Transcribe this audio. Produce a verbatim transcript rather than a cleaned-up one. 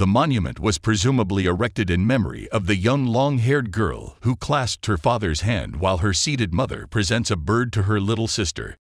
The monument was presumably erected in memory of the young long-haired girl who clasped her father's hand while her seated mother presents a bird to her little sister.